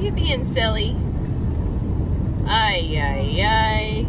You being silly. Ay, ay, ay.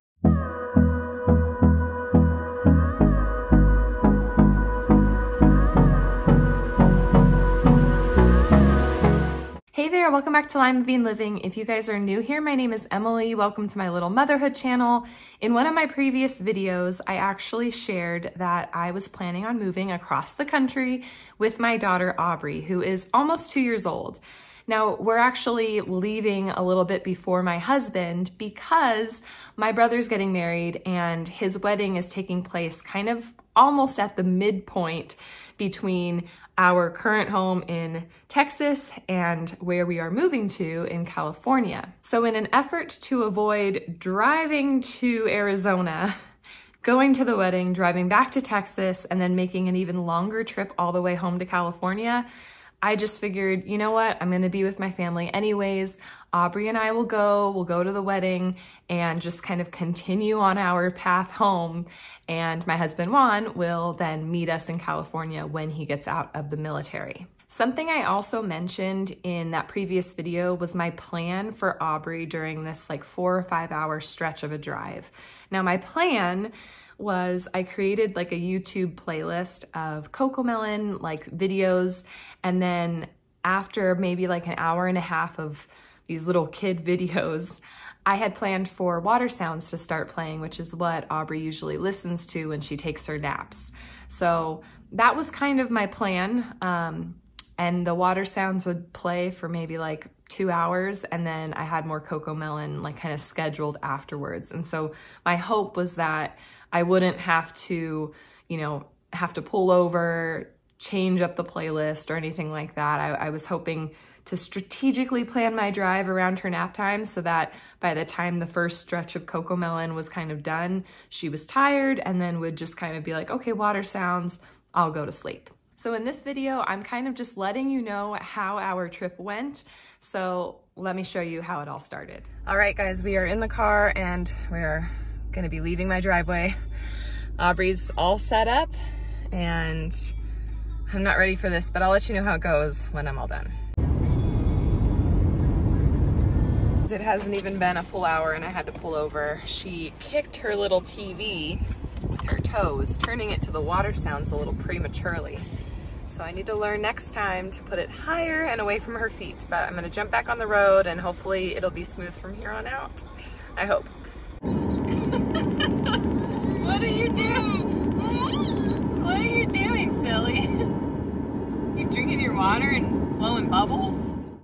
Hey there, welcome back to Lima Bean Living. If you guys are new here, my name is Emily. Welcome to my little motherhood channel. In one of my previous videos, I actually shared that I was planning on moving across the country with my daughter, Aubrey, who is almost 2 years old. Now, we're actually leaving a little bit before my husband because my brother's getting married and his wedding is taking place kind of almost at the midpoint between our current home in Texas and where we are moving to in California. So in an effort to avoid driving to Arizona, going to the wedding, driving back to Texas, and then making an even longer trip all the way home to California, I just figured, you know what, I'm gonna be with my family anyways. Aubrey and I will go to the wedding and just kind of continue on our path home. And my husband Juan will then meet us in California when he gets out of the military. Something I also mentioned in that previous video was my plan for Aubrey during this like 4 or 5 hour stretch of a drive. Now my plan was I created like a YouTube playlist of CoComelon like videos, and then after maybe like an hour and a half of these little kid videos, I had planned for water sounds to start playing, which is what Aubrey usually listens to when she takes her naps. So that was kind of my plan. And the water sounds would play for maybe like 2 hours, and then I had more CoComelon like kind of scheduled afterwards. And so my hope was that I wouldn't have to, you know, have to pull over, change up the playlist or anything like that. I was hoping to strategically plan my drive around her nap time so that by the time the first stretch of CoComelon was kind of done, she was tired and then would just kind of be like, okay, water sounds, I'll go to sleep. So in this video, I'm kind of just letting you know how our trip went. So let me show you how it all started. All right, guys, we are in the car and we're gonna be leaving my driveway. Aubrey's all set up and I'm not ready for this, but I'll let you know how it goes when I'm all done. It hasn't even been a full hour and I had to pull over. She kicked her little TV with her toes, turning it to the water sounds a little prematurely. So I need to learn next time to put it higher and away from her feet, but I'm gonna jump back on the road and hopefully it'll be smooth from here on out. I hope. What are you doing? What are you doing, silly? You drinking your water and blowing bubbles?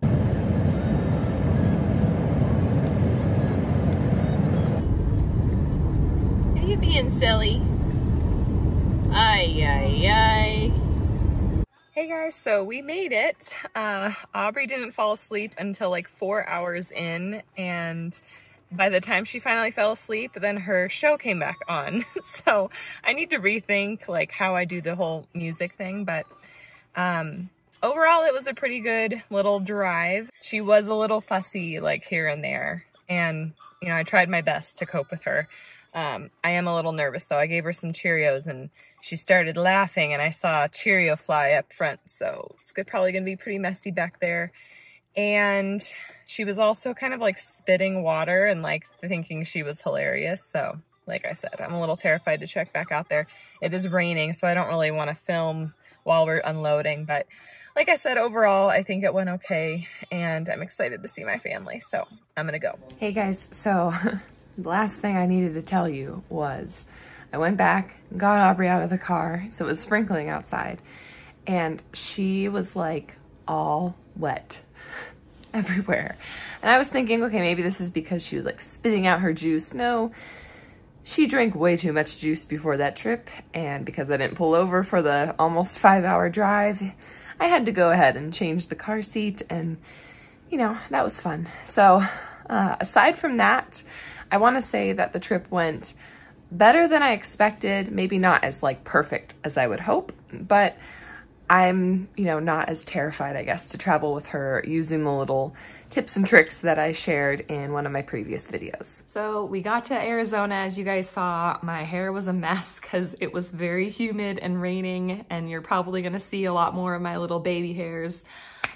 Are you being silly? Ay, ay, ay. Hey guys, so we made it. Aubrey didn't fall asleep until like 4 hours in, and by the time she finally fell asleep, then her show came back on. So I need to rethink like how I do the whole music thing, but overall it was a pretty good little drive. She was a little fussy like here and there, and you know, I tried my best to cope with her. I am a little nervous though. I gave her some Cheerios and she started laughing and I saw a Cheerio fly up front, so it's probably gonna be pretty messy back there. And she was also kind of like spitting water and like thinking she was hilarious. So like I said, I'm a little terrified to check back out there. It is raining, so I don't really want to film while we're unloading. But like I said, overall, I think it went okay and I'm excited to see my family. So I'm gonna go. Hey guys, so the last thing I needed to tell you was I went back, got Aubrey out of the car. So it was sprinkling outside and she was like all wet everywhere. And I was thinking, okay, maybe this is because she was like spitting out her juice. No, she drank way too much juice before that trip. And because I didn't pull over for the almost 5 hour drive, I had to go ahead and change the car seat, and you know, that was fun. So aside from that, I want to say that the trip went better than I expected. Maybe not as like perfect as I would hope, but I'm, you know, not as terrified, I guess, to travel with her using the little tips and tricks that I shared in one of my previous videos. So we got to Arizona. As you guys saw, my hair was a mess because it was very humid and raining, and you're probably gonna see a lot more of my little baby hairs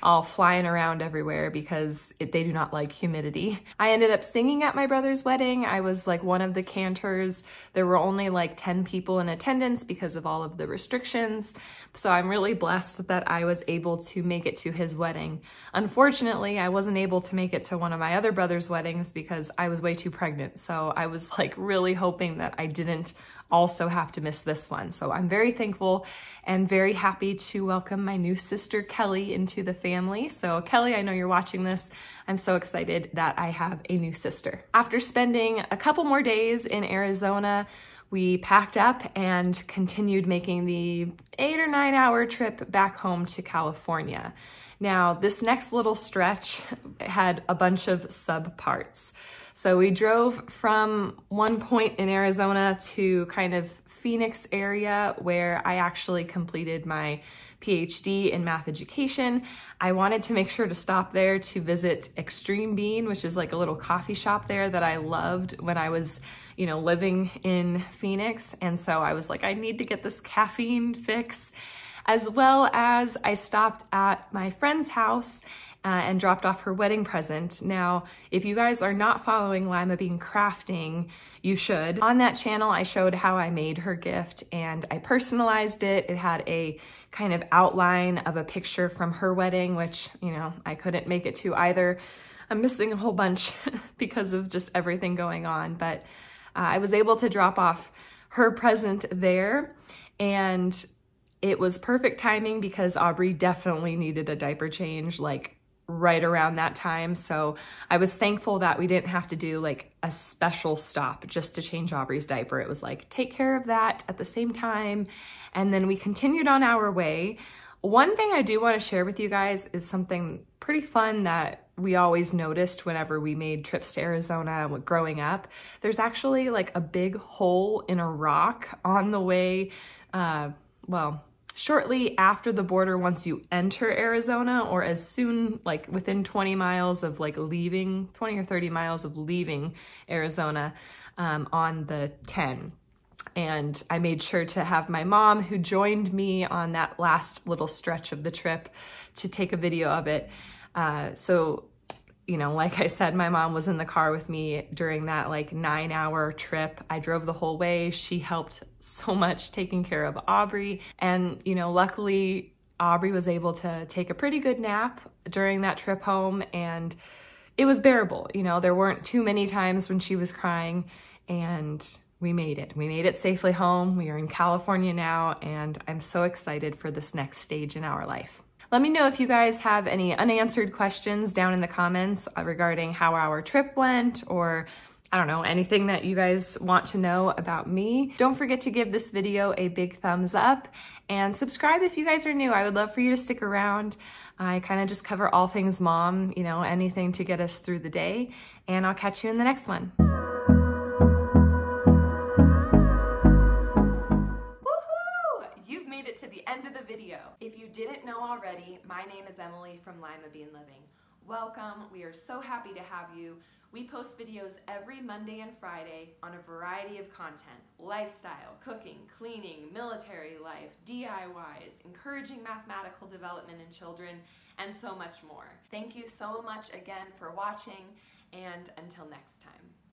all flying around everywhere because they do not like humidity. I ended up singing at my brother's wedding. I was like one of the cantors. There were only like 10 people in attendance because of all of the restrictions. So I'm really blessed that I was able to make it to his wedding. Unfortunately, I wasn't able to make it to one of my other brother's weddings because I was way too pregnant. So I was like really hoping that I didn't also have to miss this one. So I'm very thankful and very happy to welcome my new sister Kelly into the family. So Kelly, I know you're watching this. I'm so excited that I have a new sister. After spending a couple more days in Arizona, we packed up and continued making the 8 or 9 hour trip back home to California. Now, this next little stretch had a bunch of subparts. So we drove from one point in Arizona to kind of Phoenix area where I actually completed my PhD in math education. I wanted to make sure to stop there to visit Extreme Bean, which is like a little coffee shop there that I loved when I was, you know, living in Phoenix. And so I was like, I need to get this caffeine fix, as well as I stopped at my friend's house and dropped off her wedding present. Now, if you guys are not following Lima Bean Crafting, you should. On that channel, I showed how I made her gift and I personalized it. It had a kind of outline of a picture from her wedding, which, you know, I couldn't make it to either. I'm missing a whole bunch because of just everything going on, but I was able to drop off her present there, and it was perfect timing because Aubrey definitely needed a diaper change, like right around that time. So I was thankful that we didn't have to do like a special stop just to change Aubrey's diaper. It was like, take care of that at the same time. And then we continued on our way. One thing I do want to share with you guys is something pretty fun that we always noticed whenever we made trips to Arizona growing up. There's actually like a big hole in a rock on the way, shortly after the border once you enter Arizona, or as soon, like within 20 miles of like leaving, 20 or 30 miles of leaving Arizona on the 10. And I made sure to have my mom, who joined me on that last little stretch of the trip, to take a video of it. So, you know, like I said, my mom was in the car with me during that like 9 hour trip. I drove the whole way. She helped so much taking care of Aubrey. And, you know, luckily Aubrey was able to take a pretty good nap during that trip home, and it was bearable. You know, there weren't too many times when she was crying, and we made it. We made it safely home. We are in California now, and I'm so excited for this next stage in our life. Let me know if you guys have any unanswered questions down in the comments regarding how our trip went, or I don't know, anything that you guys want to know about me. Don't forget to give this video a big thumbs up and subscribe if you guys are new. I would love for you to stick around. I kind of just cover all things mom, you know, anything to get us through the day, and I'll catch you in the next one. To the end of the video. If you didn't know already, my name is Emily from Lima Bean Living. Welcome. We are so happy to have you. We post videos every Monday and Friday on a variety of content: lifestyle, cooking, cleaning, military life, DIYs, encouraging mathematical development in children, and so much more. Thank you so much again for watching, and until next time.